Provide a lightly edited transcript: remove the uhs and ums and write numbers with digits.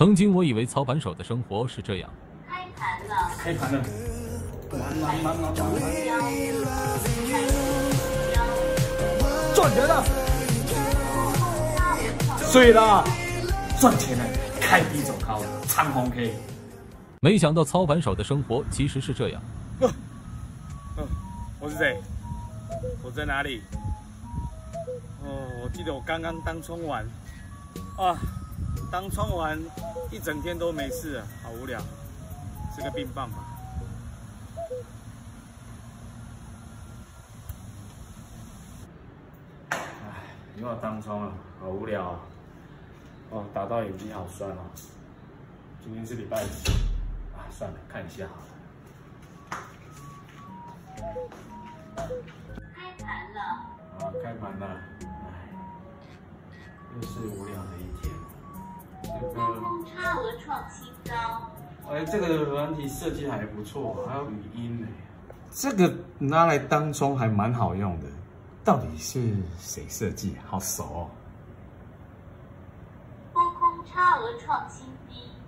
曾经我以为操盘手的生活是这样。 开盘了， 开盘了，忙，赚钱了，水了，赚钱了，开低走高，长红 K。 没想到操盘手的生活其实是这样。 我是谁？我在哪里？我记得我刚刚当冲完，当冲完一整天都没事了，好无聊，吃个冰棒吧。又要当冲了，好无聊啊！打到眼睛好酸哦。今天是礼拜几啊？算了，看一下好了。 开盘了， 开盘了，又是无聊的一天。 多空差额创新高。 这个软体设计还不错，还有语音呢。 这个拿来当冲还蛮好用的，到底是谁设计？好熟哦。 多空差额创新低。